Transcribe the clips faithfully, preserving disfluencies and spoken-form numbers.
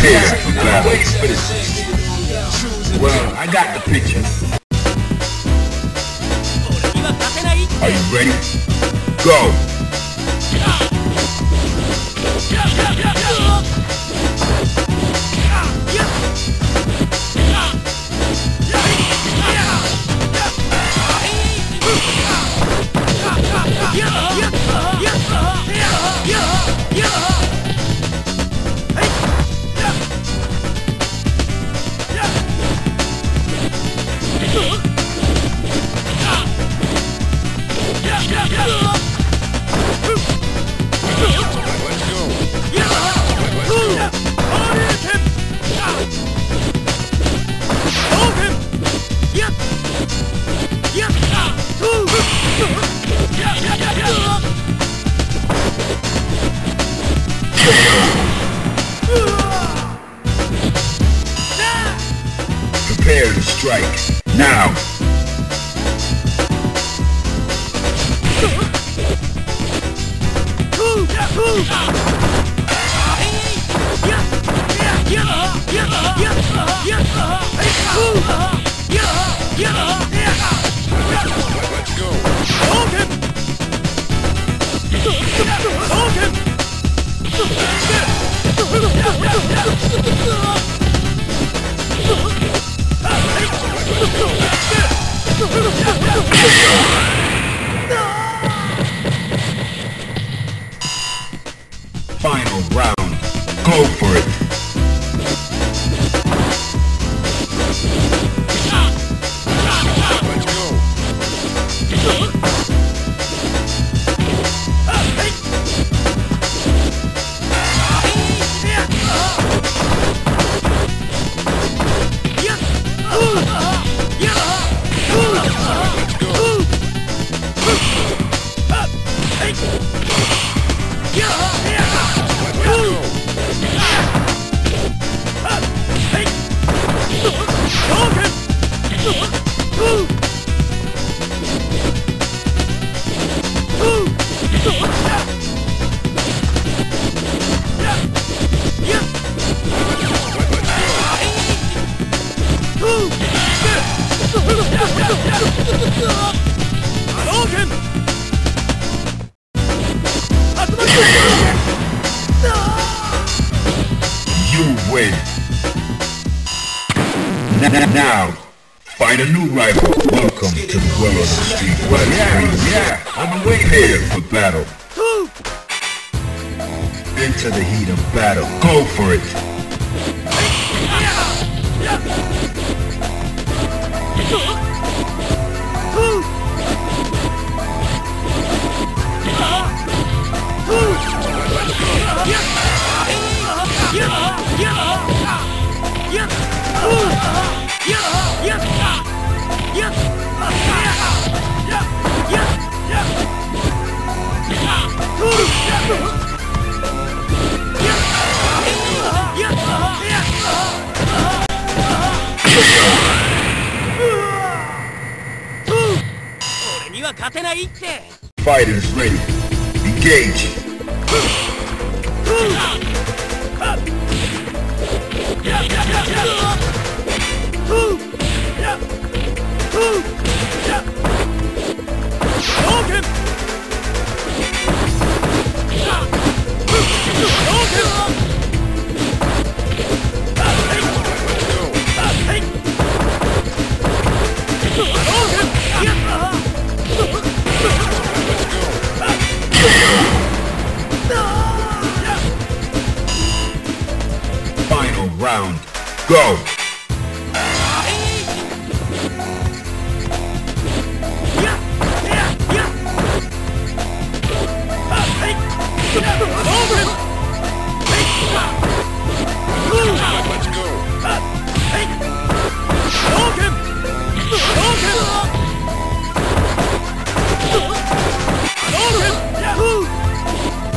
Prepare for battle. Well, I got the picture. Are you ready? Go! Prepare to strike, now! Let's go! Final round. Go for it. Let's go. You win. Now, find a new rival. Welcome to the world of the street. Well, yeah, yeah, I'm waiting here for battle. Into the heat of battle. Go for it. Fighters ready. Engage. Final round. Go! Let's go!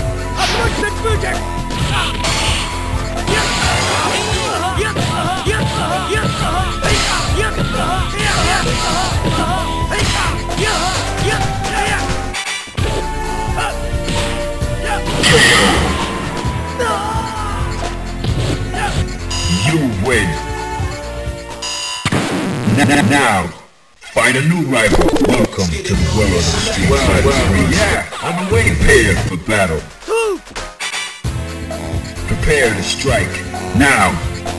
Yeah! You win. N now, find a new rival. Welcome to the world of the street. Well, well, yeah, I'm waiting. Prepare for battle. Prepare to strike. Now.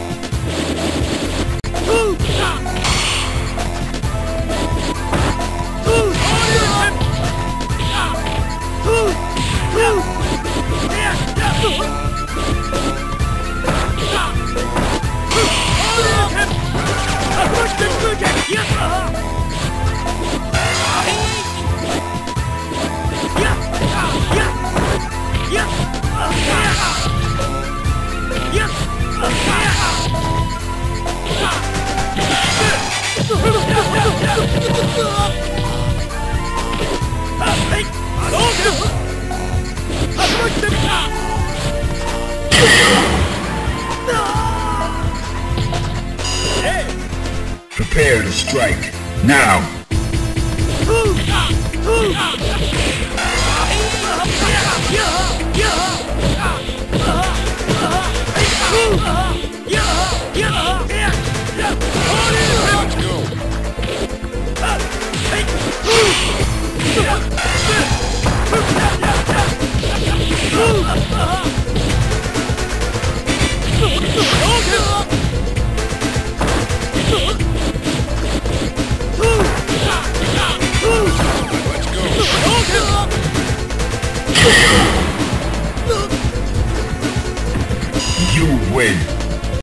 Prepare to strike. Now.